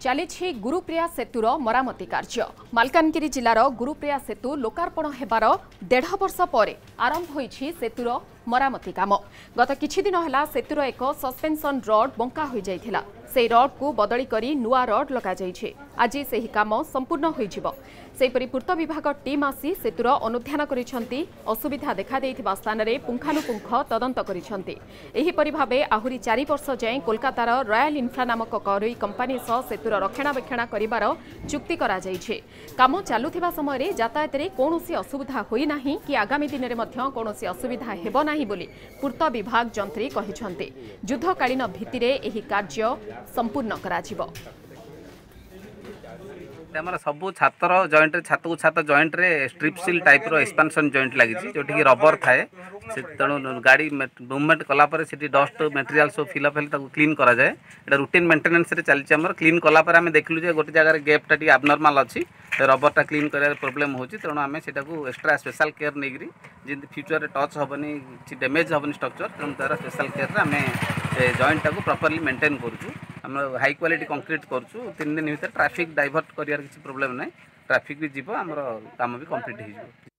चली गुरुप्रिया सेतुर मरामती कार्य मालकानगिरी जिलार गुरुप्रिया सेतु लोकार्पण हेबार 1.5 वर्ष पर आरंभ होईछि सेतुर मरामती काम। गत किछि दिन हला सेतुर एक सस्पेंशन रड बंका हो जाइथिला। से रड को बदली करी नुआ रड लगा जाइछे। आज सेही काम संपूर्ण होईजिबो। सेहीपरि पूर्त विभाग टीम आसी सेतुर अनुध्यान करिसेंती। असुविधा देखा देइथिबा स्थान रे पुंखानुपुंख तदंत करिसेंती। एहीपरि भाबे आहुरी 4 वर्ष जाए कोलकातार रॉयल इन्फ्रा नामक घरोई कंपनी सह सेतुर रक्षणाबेक्षण करिबार चुक्ति करा जाइछे। काम चालुथिबा समय रे यातायात रे कोनोसी असुविधा होई नाही कि आगामी दिन रे मध्य कोनोसी असुविधा हेबो नाही बोली पूर्त विभाग जंत्री कहिसेंती। युद्धकालीन भित्तिरे एही कार्य संपूर्ण कराजिबो। आमर सबू छातर जॉइंट छात को छात जॉइंट रे स्ट्रिप सील टाइप रो एक्सपेंशन जॉइंट लगी जोटी रबर थाए तेणु गाड़ी मूवमेंट कला डस्ट मटेरियल सब फिलअप हेल्ले क्लीन करा जाए। एटा रूटीन मेंटेनेंस रे चलछि। हमर क्लीन कला पर आमे देखलु जे गोटे जगह गैपटा टी एबनॉर्मल अछि रबरटा क्लीन करार प्रॉब्लम होछि। तेणु आमे सेटा को एक्स्ट्रा स्पेशल केयर नेगिरी जेंति फ्यूचर रे टच होबनी कि डैमेज होबनी स्ट्रक्चर तेणु तार स्पेशल केयर रे आमे जॉइंट को प्रॉपर्ली मेंटेन करूछु। हम हाई क्वालिटी कंक्रीट करूछु। 3 दिन भीतर ट्रैफिक डाइवर्ट करियार किसी प्रॉब्लम नै। ट्रैफिक भी जीवो हमर काम भी कंप्लीट हो।